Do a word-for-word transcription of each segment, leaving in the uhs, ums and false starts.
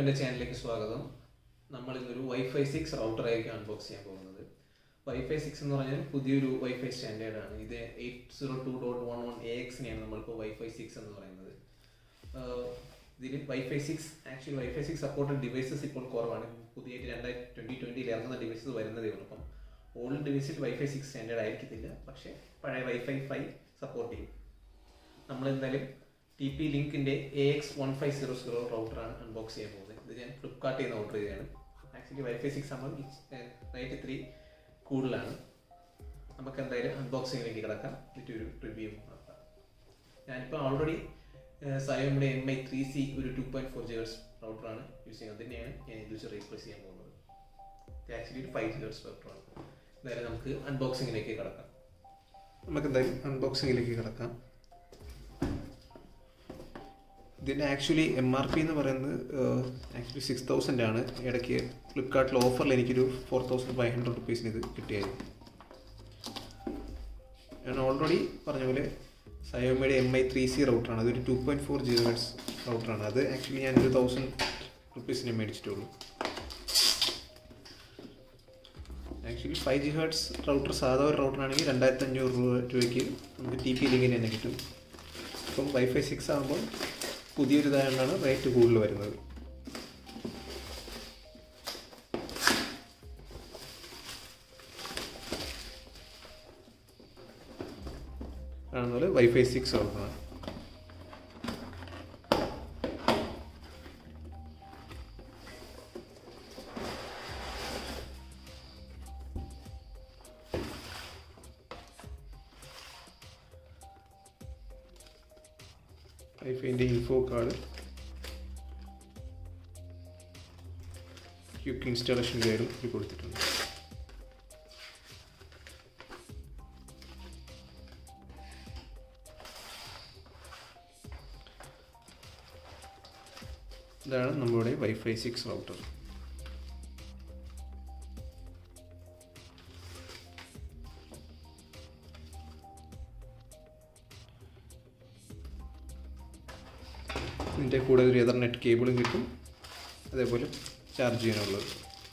എല്ലാവർക്കും എൻ്റെ ചാനലിലേക്ക് സ്വാഗതം. നമ്മൾ ഇന്നൊരു വൈഫൈ സിക്സ് റൗട്ടർ ആയിരിക്കും അൺബോക്സ് ചെയ്യാൻ പോകുന്നത്. വൈഫൈ സിക്സ് എന്ന് പറഞ്ഞാൽ പുതിയൊരു വൈഫൈ സ്റ്റാൻഡേർഡ് ആണ്. ഇത് eight zero two dot one one A എക്സിനെയാണ് നമ്മളിപ്പോൾ വൈഫൈ സിക്സ് എന്ന് പറയുന്നത്. ഇതിൽ wifi six actually wifi six supported devices ഇപ്പോൾ കുറവാണ്. പുതിയ രണ്ടായിരത്തി ട്വൻറ്റി ട്വൻറ്റിയിൽ ഇറങ്ങുന്ന ഡിവൈസസ് വരുന്നതേ ഉള്ളൂ. അപ്പം ഓൾഡ് ഡിവൈസിൽ വൈഫൈ സിക്സ് സ്റ്റാൻഡേർഡ് ആയിരിക്കത്തില്ല, പക്ഷേ പഴയ വൈഫൈ ഫൈവ് സപ്പോർട്ട് ചെയ്യും. നമ്മളെന്തായാലും ടി പി ലിങ്കിൻ്റെ A X one five zero zero റൗട്ടറാണ് അൺബോക്സ് ചെയ്യാൻ പോകുന്നത്. ഇത് ഞാൻ ഫ്ലിപ്കാർട്ടിൽ നിന്ന് ഓർഡർ ചെയ്തതാണ്. ആക്ച്വലി വൈഫൈ സിക്സ് ആകുമ്പോൾ റേറ്റ് ഇത്തിരി കൂടുതലാണ്. നമുക്ക് എന്തായാലും അൺബോക്സിങ്ങിലേക്ക് കിടക്കാം, എന്നിട്ടൊരു റിവ്യൂ നടത്താം. ഞാനിപ്പോൾ ഓൾറെഡി സയോമിയുടെ എം ഐ ത്രീ സി ഒരു two point four G hertz റൗട്ടറാണ് യൂസ് ചെയ്യുന്നത്. തന്നെയാണ് ഞാൻ ഇത് വെച്ച് റീപ്ലേസ് ചെയ്യാൻ പോകുന്നത്. ഇത് ആക്ച്വലി ഒരു ഫൈവ് ജി ഹെർട്സ് റൗട്ടറാണ്. എന്തായാലും നമുക്ക് അൺബോക്സിങ്ങിലേക്ക് കിടക്കാം. നമുക്ക് എന്തായാലും അൺബോക്സിങ്ങിലേക്ക് കിടക്കാം. ഇതിൻ്റെ ആക്ച്വലി എം ആർ പി എന്ന് പറയുന്നത് ആക്ച്വലി സിക്സ് തൗസൻഡ് ആണ്. ഇടയ്ക്ക് ഫ്ലിപ്കാർട്ടിൽ ഓഫറിൽ എനിക്കൊരു ഫോർ തൗസൻഡ് ഫൈവ് ഹൺഡ്രഡ് റുപ്പീസിന് ഇത് കിട്ടിയായിരുന്നു. ഞാൻ ഓൾറെഡി പറഞ്ഞ പോലെ സയോമിയുടെ എം ഐ ത്രീ സി റൗട്ടറാണ്. അതൊരു two point four G hertz റൗട്ടറാണ്. അത് ആക്ച്വലി ഞാനൊരു തൗസൻഡ് റുപ്പീസിന് മേടിച്ചിട്ടുള്ളൂ. Actually five G hertz router സാധാ ഒരു റൗട്ടറാണെങ്കിൽ രണ്ടായിരത്തി അഞ്ഞൂറ് രൂപ രൂപയ്ക്ക് നമുക്ക് ടി പി ലിങ്കിന് തന്നെ കിട്ടും. ഇപ്പം വൈഫൈ സിക്സ് ആകുമ്പോൾ പുതിയൊരു ഇതായതുകൊണ്ടാണ് റേറ്റ് കൂടുതൽ വരുന്നത്. കാണുന്നത് വൈഫൈ സിക്സ് റൗട്ടറാണ്. വൈഫൈൻ്റെ ഇൻഫോ കാർഡ്, ക്വിക്ക് ഇൻസ്റ്റാളേഷൻ ഗൈഡും ഇത് കൊടുത്തിട്ടുണ്ട്. ഇതാണ് നമ്മുടെ വൈഫൈ സിക്സ് റൗട്ടർ. ഇതിൻ്റെ കൂടെ ഒരു എതർനെറ്റ് കേബിളും കിട്ടും, അതേപോലെ ചാർജ് ചെയ്യാനുള്ളത്.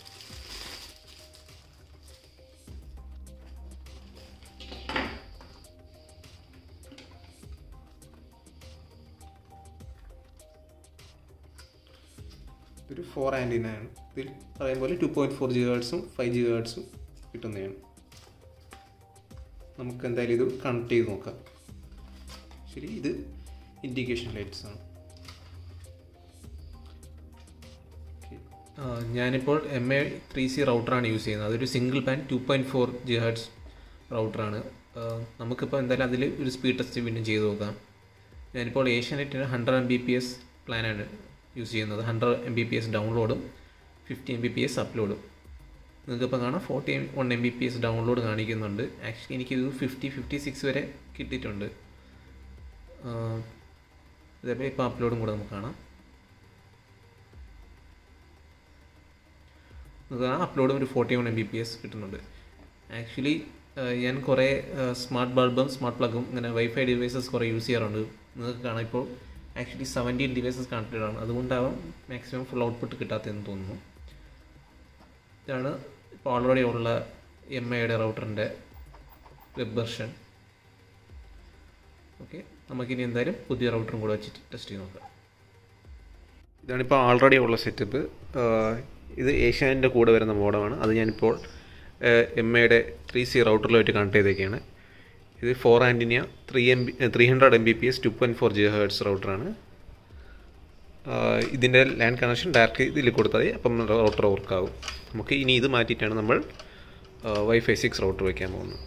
ഇതൊരു ഫോർ ആൻറ്റിനയാണ്. ഇതിൽ പറയുമ്പോൾ ടു പോയിൻറ്റ് ഫോർ ജി ഹെർട്സും ഫൈവ് ജി ഹെർട്സും കിട്ടുന്നതാണ്. നമുക്ക് എന്തായാലും ഇത് കണക്ട് ചെയ്ത് നോക്കാം. ശരി, ഇത് ഇൻഡിക്കേഷൻ ലൈറ്റ്സ് ആണ്. ഞാനിപ്പോൾ എം എ ത്രീ സി റൗട്ടറാണ് യൂസ് ചെയ്യുന്നത്. അതൊരു single band two point four G hertz റൗട്ടറാണ്. നമുക്കിപ്പോൾ എന്തായാലും അതിൽ ഒരു സ്പീഡ് ടെസ്റ്റ് വീണ്ടും ചെയ്ത് നോക്കാം. ഞാനിപ്പോൾ ഏഷ്യാനെറ്റിന് hundred M B P S പ്ലാനാണ് യൂസ് ചെയ്യുന്നത്. Hundred M B P S ഡൗൺലോഡും fifty M B P S അപ്ലോഡും. നിങ്ങൾക്കിപ്പോൾ കാണാം forty one M B P S download കാണിക്കുന്നുണ്ട്. ആക്ച്വലി എനിക്കിത് ഫിഫ്റ്റി ഫിഫ്റ്റി സിക്സ് വരെ കിട്ടിയിട്ടുണ്ട്. അതേപോലെ ഇപ്പോൾ അപ്ലോഡും കൂടെ നമുക്ക് കാണാം. അപ്ലോഡും ഒരു forty one M B P S കിട്ടുന്നുണ്ട്. ആക്ച്വലി ഞാൻ കുറേ സ്മാർട്ട് ബൾബും സ്മാർട്ട് പ്ലഗും ഇങ്ങനെ വൈഫൈ ഡിവൈസസ് കുറേ യൂസ് ചെയ്യാറുണ്ട്. നിങ്ങൾക്ക് കാണാം ഇപ്പോൾ ആക്ച്വലി സെവൻറ്റീൻ ഡിവൈസസ് കണക്റ്റഡ് ആണ്. അതുകൊണ്ടാവാം മാക്സിമം ഫുൾ ഔട്ട്പുട്ട് കിട്ടാത്തതെന്ന് തോന്നുന്നു. ഇതാണ് ഇപ്പോൾ ഓൾറെഡി ഉള്ള എം ഐയുടെ റൗട്ടറിൻ്റെ വെബ് വെർഷൻ. ഓക്കെ, നമുക്കിനി എന്തായാലും പുതിയ റൗട്ടറും കൂടെ വെച്ചിട്ട് ടെസ്റ്റ് ചെയ്ത് നോക്കാം. ഇതാണിപ്പോൾ ഓൾറെഡി ഉള്ള സെറ്റപ്പ്. ഇത് ഏഷ്യാനെറ്റിൻ്റെ കൂടെ വരുന്ന മോഡമാണ്. അത് ഞാനിപ്പോൾ എം ഐയുടെ ത്രീ സി റൗട്ടറിലുമായിട്ട് കണക്ട് ചെയ്തേക്കാണ്. ഇത് four antenna three M B three hundred M B P S two point four G hertz റൗട്ടറാണ്. ഇതിൻ്റെ ലാൻഡ് കണക്ഷൻ ഡയറക്റ്റ് ഇതിൽ കൊടുത്താൽ അപ്പം റൗട്ടർ വർക്കാവും. നമുക്ക് ഇനി ഇത് മാറ്റിയിട്ടാണ് നമ്മൾ വൈഫൈ സിക്സ് റൗട്ടർ വയ്ക്കാൻ പോകുന്നത്.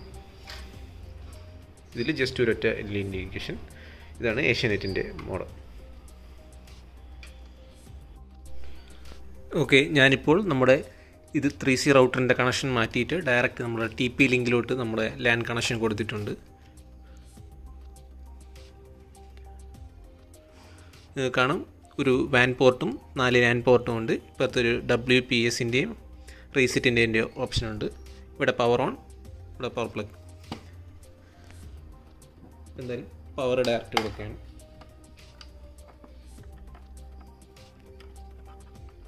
ഇതിൽ ജസ്റ്റ് ഒരൊറ്റ എൽ ഇൻഡിക്കേഷൻ. ഇതാണ് ഏഷ്യാനെറ്റിൻ്റെ മോഡൽ. ഓക്കെ, ഞാനിപ്പോൾ നമ്മുടെ ഇത് ത്രീ സി റൗട്ടറിൻ്റെ കണക്ഷൻ മാറ്റിയിട്ട് ഡയറക്റ്റ് നമ്മുടെ ടി പി ലിങ്കിലോട്ട് നമ്മുടെ ലാൻ കണക്ഷൻ കൊടുത്തിട്ടുണ്ട്. കാണും ഒരു വാൻ പോർട്ടും നാല് ലാൻ പോർട്ടും ഉണ്ട്. ഇപ്പോഴത്തെ ഒരു ഡബ്ല്യു പി എസിൻ്റെയും റീസെറ്റിൻ്റെയും ഓപ്ഷനുണ്ട്. ഇവിടെ പവർ ഓൺ, ഇവിടെ പവർ പ്ലഗ്. എന്തായാലും പവർ ഡയറക്റ്റ് കൊടുക്കുകയാണ്.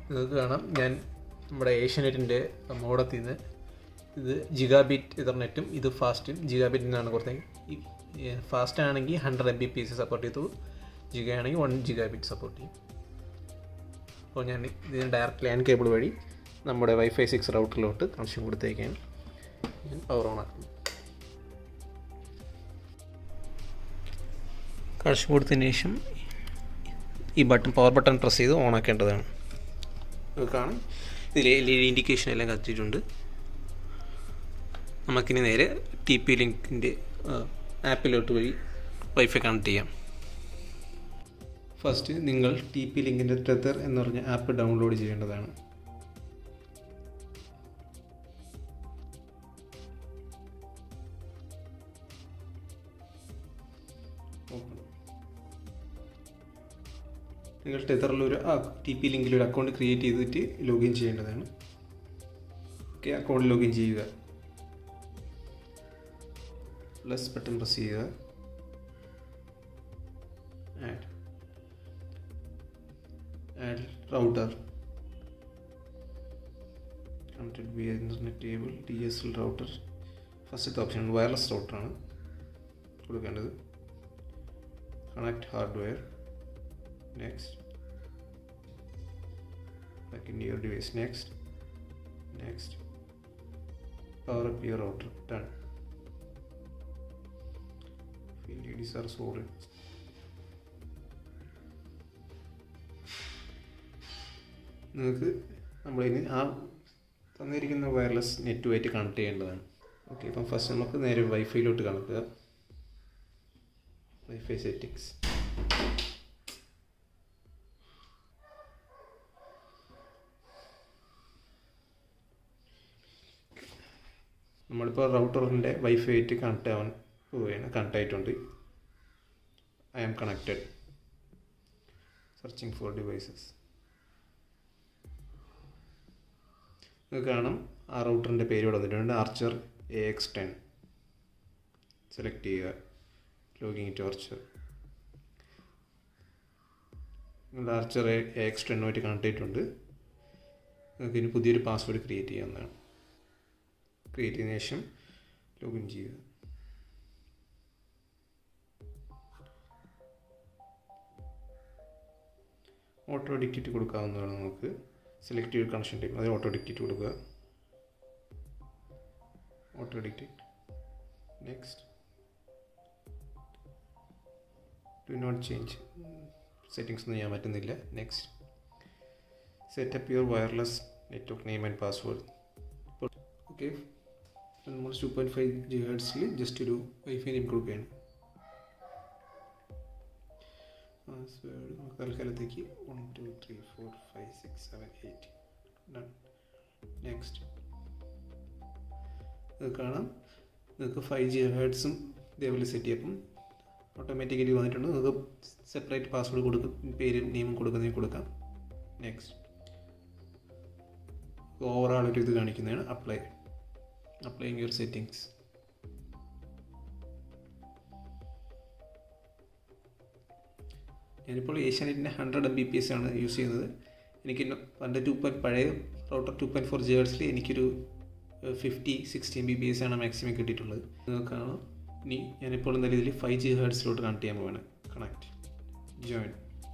നിങ്ങൾക്ക് കാണാം ഞാൻ നമ്മുടെ ഏഷ്യാനെറ്റിൻ്റെ മോഡത്തിൽ നിന്ന് ഇത് ജിഗാബിറ്റ് ഇതർനെറ്റും ഇത് ഫാസ്റ്റും ജിഗാബിറ്റിൽ നിന്നാണ് കൊടുത്തത്. ഈ ഫാസ്റ്റ് ആണെങ്കിൽ hundred M B P S support ചെയ്തു, ജിഗ ആണെങ്കിൽ വൺ ജിഗാബിറ്റ് സപ്പോർട്ട് ചെയ്യും. അപ്പോൾ ഞാൻ ഇതിന് ഡയറക്റ്റ് ലാൻ കേബിൾ വഴി നമ്മുടെ വൈഫൈ സിക്സ് റൗട്ടറിലോട്ട് കണക്ഷൻ കൊടുത്തേക്കാണ്. ഞാൻ പവർ ഓൺ ആക്കും. കണക്ഷൻ കൊടുത്തതിന് ശേഷം ഈ ബട്ടൺ പവർ ബട്ടൺ പ്രസ് ചെയ്ത് ഓൺ ആക്കേണ്ടതാണ്. കാണാം ഇതിൽ എൽ ഇ ഡി ഇൻഡിക്കേഷൻ എല്ലാം കത്തിയിട്ടുണ്ട്. നമുക്കിനി നേരെ ടി പി ലിങ്കിൻ്റെ ആപ്പിലോട്ട് വഴി വൈഫൈ കണക്ട് ചെയ്യാം. ഫസ്റ്റ് നിങ്ങൾ ടി പി ലിങ്കിൻ്റെ ടെതർ എന്ന് പറഞ്ഞ ആപ്പ് ഡൗൺലോഡ് ചെയ്യേണ്ടതാണ്. നിങ്ങൾ ടെതറിലൊരു ടി പി ലിങ്കിൽ ഒരു അക്കൗണ്ട് ക്രിയേറ്റ് ചെയ്തിട്ട് ലോഗിൻ ചെയ്യേണ്ടതാണ്. ഓക്കെ, അക്കൗണ്ട് ലോഗിൻ ചെയ്യുക. പ്ലസ് ബട്ടൺ പ്രസ് ചെയ്യുക. Add add router connected via internet cable D S L router. ഫസ്റ്റത്തെ ഓപ്ഷൻ വയർലെസ് റൗട്ടറാണ് കൊടുക്കേണ്ടത്. Connect hardware. Next, back in your device. Next, next, power up your router. Done. L E Ds are solid. നിങ്ങൾക്ക് നമ്മളിനി ആ തന്നിരിക്കുന്ന wireless നെറ്റുമായിട്ട് connect ചെയ്യേണ്ടതാണ്. Okay, ഇപ്പം ഫസ്റ്റ് നമുക്ക് നേരെ വൈഫൈയിലോട്ട് കണക്കുക. Wifi settings. നമ്മളിപ്പോൾ റൗട്ടറിൻ്റെ വൈഫൈ ആയിട്ട് കണക്ട് ആവാൻ പോവുകയാണ്. കണക്ട് ആയിട്ടുണ്ട്. I am connected. Searching for devices. നിങ്ങൾക്ക് കാണാം ആ റൗട്ടറിൻ്റെ പേര് ഇവിടെ വന്നിട്ടുണ്ട്. Archer A X ten. Select ചെയ്യുക. Login to Archer. നിങ്ങളുടെ ആർച്ചർ എ എക്സ് ടെന്നുമായിട്ട് കണക്ട് ചെയ്തിട്ടുണ്ട്. നിങ്ങൾക്ക് ഇനി പുതിയൊരു പാസ്വേഡ് ക്രിയേറ്റ് ചെയ്യാവുന്നതാണ്. ക്രിയേറ്റ് ചെയ്തതിനു ശേഷം ലോഗിൻ ചെയ്യുക. ഓട്ടോ ഡിക്റ്റേറ്റ് കൊടുക്കാവുന്നതാണ്. നമുക്ക് സെലക്ട് ചെയ്ത് കണക്ഷൻ ടൈപ്പ് അത് ഓട്ടോ ഡിക്റ്റേറ്റ് കൊടുക്കുക. Auto detect. Next. Do not change settings ഒന്നും ചെയ്യാൻ പറ്റുന്നില്ല. Next. Setup your wireless network name and password. Okay, നമ്മൾ ടു പോയിൻറ്റ് ഫൈവ് ജി ഹെർട്സിൽ ജസ്റ്റ് ഒരു വൈഫൈ നെയിം കൊടുക്കുകയാണ്. പാസ്വേഡ് നമുക്ക് തൽക്കാലത്തേക്ക് one two three four five six seven eight. Done. Next. ഇത് കാണാം നിങ്ങൾക്ക് ഫൈവ് ജി ഹെർട്സും ഇതേപോലെ സെറ്റ് ചെയ്യപ്പം ഓട്ടോമാറ്റിക്കലി വന്നിട്ടുണ്ട്. നിങ്ങൾക്ക് സെപ്പറേറ്റ് പാസ്വേഡ് കൊടുക്കും, പേര് നെയിം കൊടുക്കുന്നതിന് കൊടുക്കാം. നെക്സ്റ്റ്. ഓവറാൾ ഒരു ഇത് കാണിക്കുന്നതാണ്. അപ്ലൈ. Applying your settings. ഞാനിപ്പോൾ ഏഷ്യാനെറ്റിൻ്റെ hundred M B P S ആണ് യൂസ് ചെയ്യുന്നത്. എനിക്ക് പണ്ട് ടു പോയിൻറ്റ് പഴയ router two point four G ഹെർട്സിൽ എനിക്കൊരു fifty sixty M B P S ആണ് മാക്സിമം കിട്ടിയിട്ടുള്ളത്. നിങ്ങൾക്കാണ് ഇനി ഞാനിപ്പോൾ എന്തായാലും ഇതിൽ ഫൈവ് ജി ഹെർട്സിലോട്ട് കണക്ട് ചെയ്യാൻ പോവാണ്. കണക്ട്. ജോയിൻ.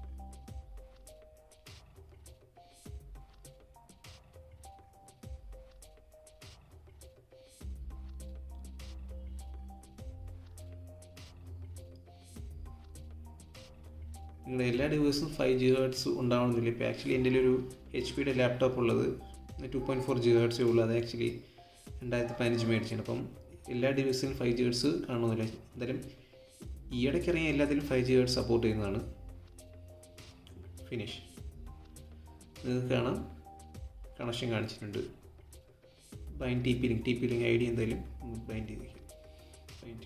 നിങ്ങളുടെ എല്ലാ ഡിവൈസും ഫൈവ് ജി ഹെർട്സ് ഉണ്ടാവണമെന്നില്ല. ഇപ്പോൾ ആക്ച്വലി എൻ്റെ ഒരു എച്ച് പിയുടെ ലാപ്ടോപ്പ് ഉള്ളത് ടു പോയിൻറ്റ് ഫോർ ജി ഹെർട്സേ ഉള്ളൂ. അത് ആക്ച്വലി രണ്ടായിരത്തി പതിനഞ്ച് മേടിച്ചാണ്. അപ്പം എല്ലാ ഡിവൈസിലും ഫൈവ് ജി ഹെർട്സ് കാണുന്നില്ല. എന്തായാലും ഈയിടയ്ക്ക് ഇറങ്ങിയ എല്ലാത്തിലും ഫൈവ് ജി ഹെർട്സ് സപ്പോർട്ട് ചെയ്യുന്നതാണ്. ഫിനിഷ്. നിങ്ങൾക്ക് കാണാം കണക്ഷൻ കാണിച്ചിട്ടുണ്ട്. Bind T P link. T P link I D എന്തായാലും ബൈൻഡ് ചെയ്തിരിക്കും. ബൈൻഡ്.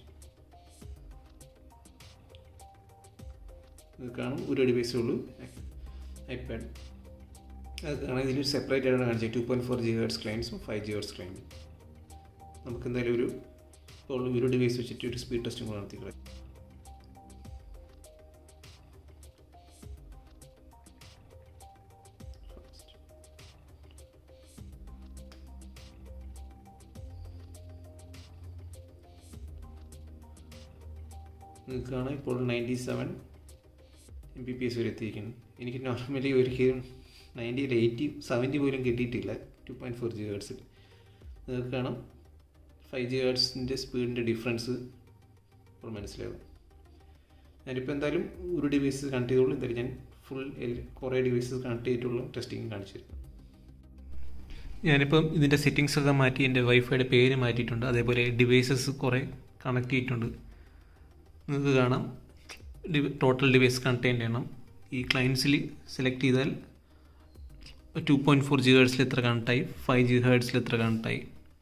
ഇത് കാണും ഒരു ഡിവൈസേ ഉള്ളൂ, ഐപാഡ്. അത് കാണാൻ ഇതിൽ സെപ്പറേറ്റ് ആയിട്ടാണ് കാണിച്ചത്. Two point four G hertz ക്ലയൻസും ഫൈവ് ജി ഹെർട്സ് ക്ലയൻറ്റും. നമുക്ക് എന്തായാലും ഒരു ഇപ്പോൾ ഒരു ഡിവൈസ് വെച്ചിട്ട് ഒരു സ്പീഡ് ടെസ്റ്റും കൂടെ നടത്തി കളയാം. നിങ്ങൾക്കാണ് ഇപ്പോൾ ninety seven M B P S വരെ എത്തിയിരിക്കുന്നത്. എനിക്ക് നോർമലി ഒരിക്കലും നയൻറ്റിയിൽ എയ്റ്റി സെവൻറ്റി പോലും കിട്ടിയിട്ടില്ല ടു പോയിൻറ്റ് ഫോർ ജി ഹേർട്സിൽ. നിങ്ങൾക്ക് കാണാം ഫൈവ് ജി ഹേർട്സിൻ്റെ സ്പീഡിൻ്റെ ഡിഫറൻസ് ഇപ്പോൾ മനസ്സിലാകും. ഞാനിപ്പോൾ എന്തായാലും ഒരു ഡിവൈസ് കണക്ട് ചെയ്തോളൂ. എന്തായാലും ഞാൻ ഫുൾ കുറേ ഡിവൈസസ് കണക്ട് ചെയ്തിട്ടുള്ള ടെസ്റ്റിംഗ് കാണിച്ചു തരുന്നു. ഞാനിപ്പം ഇതിൻ്റെ സെറ്റിങ്സൊക്കെ മാറ്റി എൻ്റെ വൈഫൈയുടെ പേര് മാറ്റിയിട്ടുണ്ട്. അതേപോലെ ഡിവൈസസ് കുറേ കണക്ട് ചെയ്തിട്ടുണ്ട്. നിങ്ങൾക്ക് കാണാം ടോട്ടൽ ഡിവൈസ് കണക്ട് ചെയ്യേണ്ട എണ്ണം. ഈ ക്ലയൻസിൽ സെലക്ട് ചെയ്താൽ ടു പോയിൻറ്റ് ഫോർ ജി ഹേർട്സിൽ എത്ര കണക്റ്റായി, ഫൈവ് ജി ഹേർട്സിൽ എത്ര കണക്റ്റായി.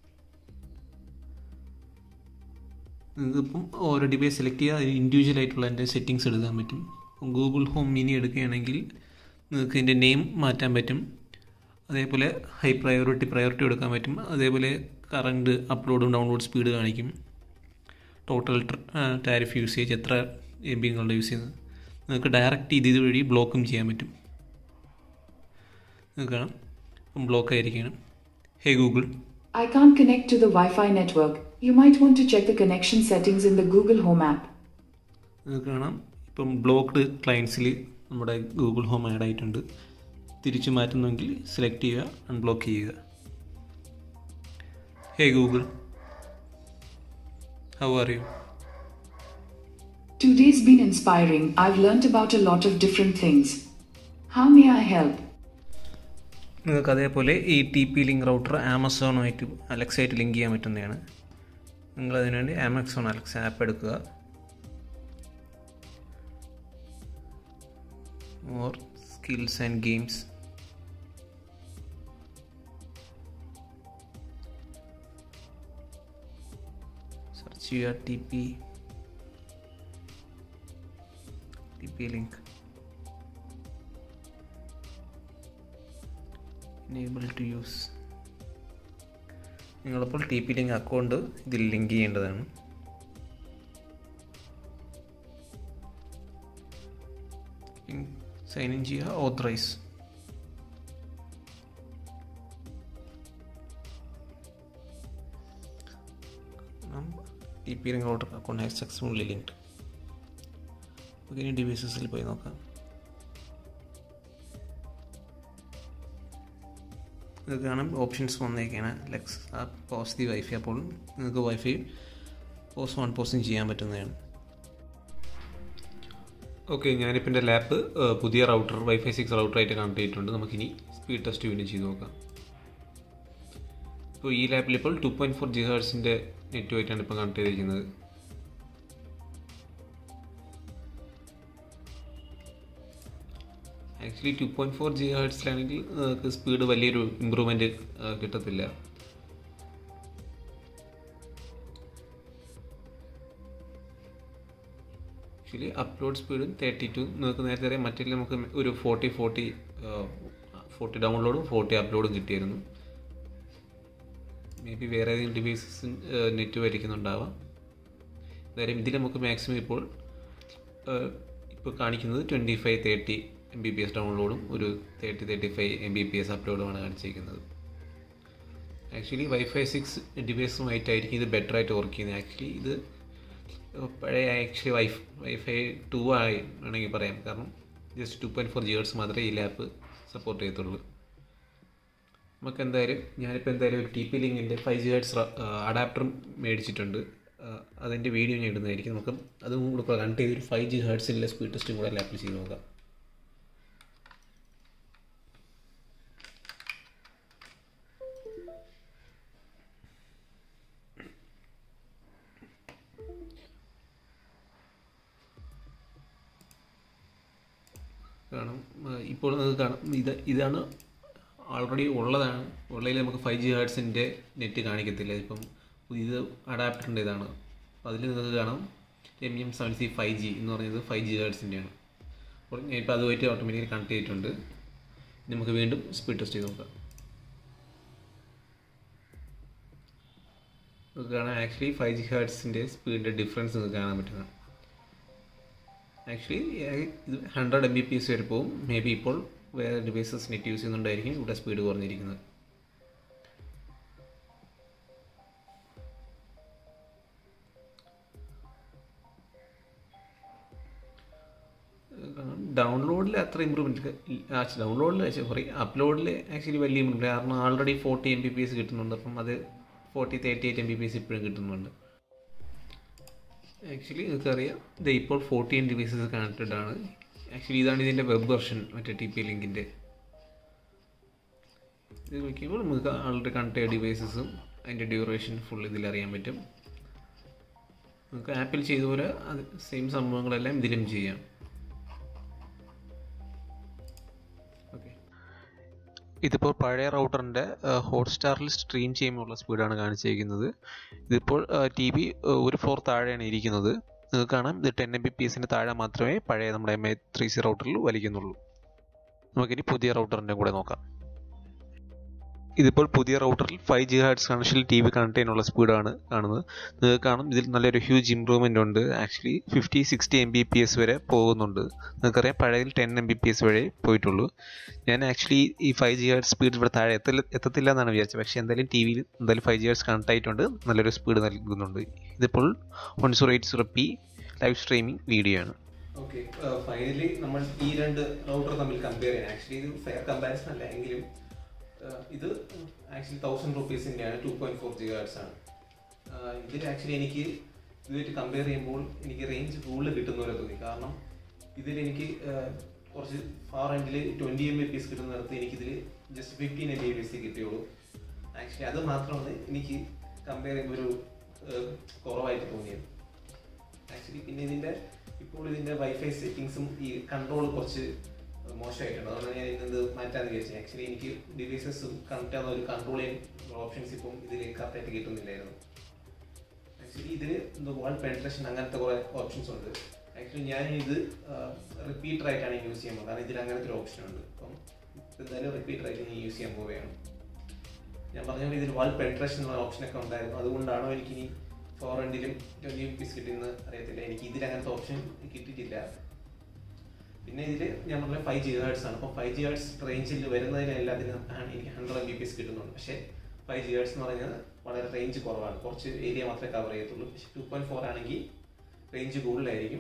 നിങ്ങൾക്കിപ്പം ഓരോ ഡിവൈസ് സെലക്ട് ചെയ്യുക, അതിന് ഇൻഡിവിജ്വൽ ആയിട്ടുള്ള എൻ്റെ സെറ്റിങ്സ് എടുക്കാൻ പറ്റും. ഗൂഗിൾ ഹോം മിനി എടുക്കുകയാണെങ്കിൽ നിങ്ങൾക്ക് ഇതിൻ്റെ നെയിം മാറ്റാൻ പറ്റും. അതേപോലെ ഹൈ പ്രയോറിറ്റി പ്രയോറിറ്റി എടുക്കാൻ പറ്റും. അതേപോലെ കറണ്ട് അപ്ലോഡും ഡൗൺലോഡ് സ്പീഡ് കാണിക്കും. ടോട്ടൽ ടാരിഫ് യൂസേജ് എത്ര എം ബി നിങ്ങളുടെ യൂസ് ചെയ്യുന്നത് നിങ്ങൾക്ക് ഡയറക്റ്റ് ഇത് ഇതുവഴി ബ്ലോക്കും ചെയ്യാൻ പറ്റും. നിങ്ങൾക്ക് കാണാം ഇപ്പം ബ്ലോക്ക് ആയിരിക്കണം. Hey Google, I can't connect to the Wi-Fi network. You might want to check the connection settings in the Google Home app. നിങ്ങൾക്ക് കാണാം ഇപ്പം ബ്ലോക്ക്ഡ് ക്ലയൻസിൽ നമ്മുടെ ഗൂഗിൾ ഹോം ആഡ് ആയിട്ടുണ്ട്. തിരിച്ചു മാറ്റുന്നെങ്കിൽ സെലക്ട് ചെയ്യുക, അൺബ്ലോക്ക് ചെയ്യുക. Hey Google, how are you? Today's been inspiring. I've learnt about a lot of different things. How may I help? നിങ്ങൾക്ക് അതേപോലെ ഈ ടി പി ലിങ്ക് റൗട്ടർ ആമസോണുമായിട്ട് അലക്സയായിട്ട് ലിങ്ക് ചെയ്യാൻ പറ്റുന്നതാണ്. നിങ്ങൾ അതിനുവേണ്ടി ആമസോൺ അലക്സ ആപ്പ് എടുക്കുക. Or skills and games. Search ചെയ്യുക T P T P link. enable to use. നിങ്ങളിപ്പോൾ ടി പി ലിങ്ക് അക്കൗണ്ട് ഇതിൽ ലിങ്ക് ചെയ്യേണ്ടതാണ്. സൈൻ ഇൻ ചെയ്യുക, authorise. T P link router account has successfully linked. ഇനി ഡിവൈസസിൽ പോയി നോക്കാം. നിങ്ങൾക്ക് കാണാം ഓപ്ഷൻസ് വന്നേക്കാണ്. Alexa app pause the wifi. അപ്പോൾ നിങ്ങൾക്ക് വൈഫൈ പോസ് വൺ പോസും ചെയ്യാൻ പറ്റുന്നതാണ്. ഓക്കെ, ഞാനിപ്പോൾ എൻ്റെ ലാപ്പ് പുതിയ റൗട്ടർ വൈഫൈ സിക്സ് റൗട്ടറായിട്ട് കണക്ട് ചെയ്തിട്ടുണ്ട്. നമുക്കിനി സ്പീഡ് ടെസ്റ്റ് വീണ്ടും ചെയ്ത് നോക്കാം. ഇപ്പോൾ ഈ ലാപ്പിൽ ഇപ്പോൾ ടു പോയിൻറ്റ് ഫോർ ജി ഹേർട്സിൻ്റെ നെറ്റുമായിട്ടാണ് ഇപ്പോൾ കണക്ട് ചെയ്തിരിക്കുന്നത്. Actually two point four G ഹേർട്സിലാണെങ്കിൽ നമുക്ക് സ്പീഡ് വലിയൊരു ഇമ്പ്രൂവ്മെൻറ്റ് കിട്ടത്തില്ല. ആക്ച്വലി അപ്ലോഡ് സ്പീഡും തേർട്ടി ടു നിങ്ങൾക്ക് നേരത്തെ അറിയാം. മറ്റേ നമുക്ക് ഒരു ഫോർട്ടി ഫോർട്ടി ഫോർട്ടി ഡൗൺലോഡും ഫോർട്ടി അപ്ലോഡും കിട്ടിയിരുന്നു. മേ ബി വേറെ ഏതെങ്കിലും ഡിവൈസസ് നെറ്റ് വലിക്കുന്നുണ്ടാവാം. എന്തായാലും ഇതിൽ നമുക്ക് മാക്സിമം ഇപ്പോൾ ഇപ്പോൾ കാണിക്കുന്നത് twenty five thirty M B P S ഡൗൺലോഡും ഒരു thirty thirty five M B P S അപ്ലോഡുമാണ് കാണിച്ചിരിക്കുന്നത്. ആക്ച്വലി വൈഫൈ സിക്സ് ഡിവൈസുമായിട്ടായിരിക്കും ഇത് ബെറ്റർ ആയിട്ട് വർക്ക് ചെയ്യുന്നത്. ആക്ച്വലി ഇത് പഴയ ആക്ച്വലി വൈഫ് വൈഫൈ ടു ആയി വേണമെങ്കിൽ പറയാം. കാരണം just two point four G hertz മാത്രമേ ഈ ലാപ്പ് സപ്പോർട്ട് ചെയ്യത്തുള്ളൂ. നമുക്ക് എന്തായാലും ഞാനിപ്പോൾ എന്തായാലും ഒരു ടി പി ലിങ്കിൻ്റെ ഫൈവ് ജി ഹേർട്സ് അഡാപ്റ്ററും മേടിച്ചിട്ടുണ്ട്. അതിൻ്റെ വീഡിയോ ഞാൻ ഇടുന്നതായിരിക്കും. നമുക്ക് അതും കൂടെ കണക്ട് ചെയ്തൊരു ഫൈവ് ജി ഹേർട്സിലെ സ്പീഡ് ടെസ്റ്റും കൂടെ ലാപ്പിൽ ചെയ്ത് നോക്കാം. കാണാം ഇപ്പോൾ നിങ്ങൾക്ക് കാണാം ഇത് ഇതാണ് ഓൾറെഡി ഉള്ളതാണ്. ഉള്ളതിൽ നമുക്ക് ഫൈവ് ജി ഹേർട്സിൻ്റെ നെറ്റ് കാണിക്കത്തില്ല. ഇപ്പം ഇത് അഡാപ്റ്ററിൻ്റെ ഇതാണ്. അപ്പോൾ അതിൽ നിങ്ങൾക്ക് കാണാം M M seven C five G എന്ന് പറയുന്നത് ഫൈവ് ജി ഹേർട്സിൻ്റെയാണ്. അപ്പോൾ ഞാൻ ഇപ്പോൾ അതുമായിട്ട് ഓട്ടോമാറ്റിക്കലി കണക്ട് ചെയ്തിട്ടുണ്ട്. നമുക്ക് വീണ്ടും സ്പീഡ് ടെസ്റ്റ് ചെയ്ത് നോക്കാം. നിങ്ങൾക്ക് കാണാം ആക്ച്വലി ഫൈവ് ജി ഹേർട്സിൻ്റെ സ്പീഡിൻ്റെ ഡിഫറൻസ് നിങ്ങൾക്ക് കാണാൻ പറ്റുന്നതാണ്. ആക്ച്വലി ഇത് hundred M B P S വരെ പോകും. മേ ബി ഇപ്പോൾ വേറെ ഡിവൈസസ് നെറ്റ് യൂസ് ചെയ്യുന്നുണ്ടായിരിക്കും ഇവിടെ സ്പീഡ് കുറഞ്ഞിരിക്കുന്നത്. ഡൗൺലോഡിൽ അത്ര ഇമ്പ്രൂവ്മെൻറ്റ് ഡൗൺലോഡിൽ സോറി അപ്ലോഡിൽ ആക്ച്വലി വലിയ ഇമ്പ്രൂവ്മെൻറ്റ്, കാരണം already forty M B P S കിട്ടുന്നുണ്ട്. അപ്പം അത് forty thirty eight M B P S ഇപ്പോഴും കിട്ടുന്നുണ്ട്. ആക്ച്വലി നിങ്ങൾക്കറിയാം ഇത് ഇപ്പോൾ ഫോർട്ടീൻ ഡിവൈസസ് കണക്റ്റഡ് ആണ്. ആക്ച്വലി ഇതാണ് ഇതിൻ്റെ വെബ് വെർഷൻ, മറ്റേ ടി പി ലിങ്കിൻ്റെ. ഇത് നോക്കിയപ്പോൾ നമുക്ക് ആൾറെഡി കണക്ട് ചെയ്ത ഡിവൈസസും അതിൻ്റെ ഡ്യൂറേഷൻ ഫുൾ ഇതിലറിയാൻ പറ്റും. നമുക്ക് ആപ്പിൽ ചെയ്ത പോലെ അത് സെയിം സംഭവങ്ങളെല്ലാം ഇതിലും ചെയ്യാം. ഓക്കെ, ഇതിപ്പോൾ പഴയ റൗട്ടറിൻ്റെ ഹോട്ട്സ്റ്റാറിൽ സ്ട്രീം ചെയ്യുമ്പോഴുള്ള സ്പീഡാണ് കാണിച്ചിരിക്കുന്നത്. ഇതിപ്പോൾ ടി വി ഒരു ഫ്ലോർ താഴെയാണ് ഇരിക്കുന്നത്. നിങ്ങൾക്ക് കാണാം ഇത് ടെൻ എം ബി പി എസിൻ്റെ താഴെ മാത്രമേ പഴയ നമ്മുടെ എം എ ത്രീ സി റൗട്ടറിൽ വലിക്കുന്നുള്ളൂ. നമുക്കിനി പുതിയ റൗട്ടറിൻ്റെ കൂടെ നോക്കാം. ഇതിപ്പോൾ പുതിയ റൗട്ടറിൽ ഫൈവ് ജി ഹെർട്സ് കണക്ഷനിൽ ടി വി കണക്ട് ചെയ്യാനുള്ള സ്പീഡാണ് കാണുന്നത്. നിങ്ങൾക്ക് കാണും ഇതിൽ നല്ലൊരു ഹ്യൂജ് ഇമ്പ്രൂവ്മെൻ്റ് ഉണ്ട്. Actually fifty sixty M B P S വരെ പോകുന്നുണ്ട്. നിങ്ങൾക്കറിയാം പഴയതിൽ ten M B P S വരെ പോയിട്ടുള്ളൂ. ഞാൻ ആക്ച്വലി ഈ ഫൈവ് ജി ഹെർട്സ് സ്പീഡ് ഇവിടെ താഴെ എത്തില്ല എത്തത്തില്ല എന്നാണ് വിചാരിച്ചത്. പക്ഷേ എന്തായാലും ടി വിയിൽ എന്തായാലും ഫൈവ് ജി ഹെർട്സ് കണക്ട് ആയിട്ടുണ്ട്, നല്ലൊരു സ്പീഡ് നൽകുന്നുണ്ട്. ഇതിപ്പോൾ one zero eight zero P live streaming video ആണ്. ഓക്കെ, ഫൈനലി നമ്മൾ ഈ രണ്ട് റൗട്ടർ തമ്മിൽ കമ്പയർ ചെയ്യാൻ, ആക്ച്വലി ഇത് ഫെയർ കമ്പാരിസൺ അല്ല എങ്കിലും ഇത് ആക്ച്വലി തൗസൻഡ് റുപ്പീസിൻ്റെയാണ്, two point four G hertz ആണ്. ഇതിൽ ആക്ച്വലി എനിക്ക് ഇതുമായിട്ട് കമ്പയർ ചെയ്യുമ്പോൾ എനിക്ക് റേഞ്ച് കൂടുതൽ കിട്ടുന്ന പോലെ തോന്നി. കാരണം ഇതിൽ എനിക്ക് കുറച്ച് ഫാർ എൻഡിൽ twenty M B P S കിട്ടുന്നിടത്ത് എനിക്കിതിൽ just fifteen M B P S കിട്ടിയുള്ളൂ. ആക്ച്വലി അത് മാത്രമാണ് എനിക്ക് കമ്പയർ ചെയ്യുമ്പോൾ ഒരു കുറവായിട്ട് തോന്നിയത്. ആക്ച്വലി പിന്നെ ഇതിൻ്റെ ഇപ്പോൾ ഇതിൻ്റെ വൈഫൈ സെറ്റിങ്സും ഈ കൺട്രോൾ കുറച്ച് മോശമായിട്ടുണ്ട്. അതുകൊണ്ട് ഞാൻ ഇന്നത് മാറ്റാന്ന് വിചാരിച്ചത്. ആക്ച്വലി എനിക്ക് ഡിവൈസസും കണക്ട് ആവുന്ന ഒരു കൺട്രോൾ ചെയ്യാൻ ഓപ്ഷൻസ് ഇപ്പം ഇതിൽ കറക്റ്റായിട്ട് കിട്ടുന്നില്ലായിരുന്നു. ആക്ച്വലി ഇതിൽ എന്തോ വാൾ പെനിട്രേഷൻ അങ്ങനത്തെ കുറേ ഓപ്ഷൻസ് ഉണ്ട്. ആക്ച്വലി ഞാൻ ഇത് റിപ്പീറ്റർ ആയിട്ടാണ് യൂസ് ചെയ്യുന്നത്, കാരണം ഇതിൽ അങ്ങനത്തെ ഒരു ഓപ്ഷൻ ഉണ്ട്. അപ്പം എന്തായാലും റിപ്പീറ്റർ ആയിട്ട് ഞാൻ യൂസ് ചെയ്യാൻ പോവുകയാണ്. ഞാൻ പറഞ്ഞ പോലെ ഇതിൽ വാൾ പെനിട്രേഷൻ എന്നുള്ള ഓപ്ഷനൊക്കെ ഉണ്ടായിരുന്നു. അതുകൊണ്ടാണോ എനിക്കിനി ഫോർ എൻഡിലും ട്വൻറ്റി എം പി എസ് കിട്ടിയെന്ന് അറിയത്തില്ല. എനിക്ക് ഇതിൽ അങ്ങനത്തെ ഓപ്ഷൻ കിട്ടിയിട്ടില്ല. പിന്നെ ഇതിൽ ഞാൻ പറഞ്ഞ ഫൈവ് ജി ഹെർട്സ് ആണ്. അപ്പോൾ ഫൈവ് ജി ഹെർട്സ് റേഞ്ചിൽ വരുന്നതിനെല്ലാത്തിനും എനിക്ക് hundred M B P S കിട്ടുന്നുണ്ട്. പക്ഷേ ഫൈവ് ജി ഹെർട്സ് എന്ന് പറയുന്നത് വളരെ റേഞ്ച് കുറവാണ്, കുറച്ച് ഏരിയ മാത്രമേ കവർ ചെയ്യത്തുള്ളൂ. പക്ഷേ ടു പോയിൻറ്റ് ഫോർ ആണെങ്കിൽ റേഞ്ച് കൂടുതലായിരിക്കും.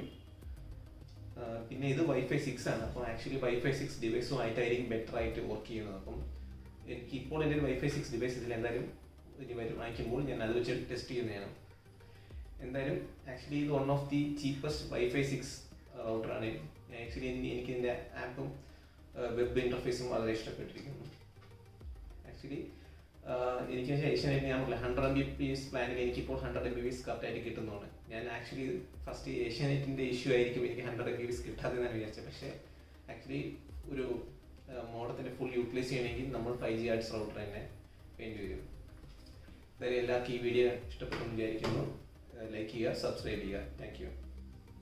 പിന്നെ ഇത് വൈഫൈ സിക്സ് ആണ്. അപ്പോൾ ആക്ച്വലി വൈഫൈ സിക്സ് ഡിവൈസുമായിട്ടായിരിക്കും ബെറ്റർ ആയിട്ട് വർക്ക് ചെയ്യുന്നത്. അപ്പം എനിക്ക് ഇപ്പോൾ എൻ്റെ വൈഫൈ സിക്സ് ഡിവൈസ് ഇതിൽ എന്തായാലും ഇനി വരും വാങ്ങിക്കുമ്പോൾ ഞാൻ അത് വെച്ച് ടെസ്റ്റ് ചെയ്യുന്നതാണ്. എന്തായാലും ആക്ച്വലി ഇത് one of the cheapest wifi six റൗട്ടറാണ്. ആക്ച്വലി എനിക്ക് ഇതിൻ്റെ ആപ്പും വെബ് ഇൻ്റർഫേസും വളരെ ഇഷ്ടപ്പെട്ടിരിക്കുന്നു. ആക്ച്വലി എനിക്ക് ഏഷ്യാനെറ്റ് ഞാൻ പറഞ്ഞില്ല hundred M B P S പ്ലാനിൽ എനിക്കിപ്പോൾ hundred M B P S കറക്റ്റായിട്ട് കിട്ടുന്നതാണ്. ഞാൻ ആക്ച്വലി ഫസ്റ്റ് ഏഷ്യാനെറ്റിൻ്റെ ഇഷ്യൂ ആയിരിക്കും എനിക്ക് hundred M B P S കിട്ടാതെന്നാണ് വിചാരിച്ചത്. പക്ഷേ ആക്ച്വലി ഒരു മോഡത്തിൻ്റെ ഫുൾ യൂട്ടിലൈസ് ചെയ്യണമെങ്കിൽ നമ്മൾ ഫൈവ് ജി ഹെർട്സ് റൗട്ടർ തന്നെ വേണ്ടി വരും. എന്തായാലും എല്ലാവർക്കും ഈ വീഡിയോ ഇഷ്ടപ്പെട്ടെന്ന് വിചാരിക്കുന്നു. ലൈക്ക് ചെയ്യുക, സബ്സ്ക്രൈബ് ചെയ്യുക. Thank U.